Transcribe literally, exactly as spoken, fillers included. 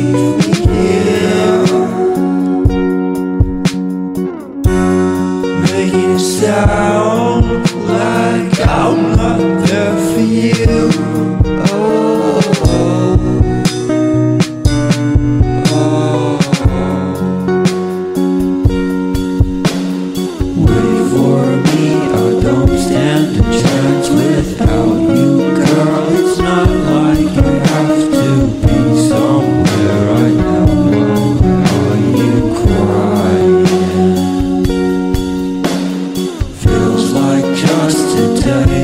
Making it sound like I'm not there for you. Oh, oh, oh. Wait for me, I don't stand a chance without you, girl. It's not like I have to be somewhere right now. Are you crying? Feels like just today.